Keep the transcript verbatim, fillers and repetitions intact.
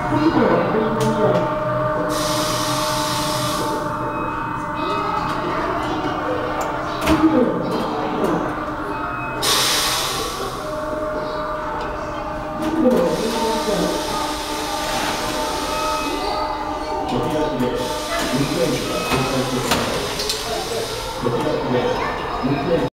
運転手が交代してください。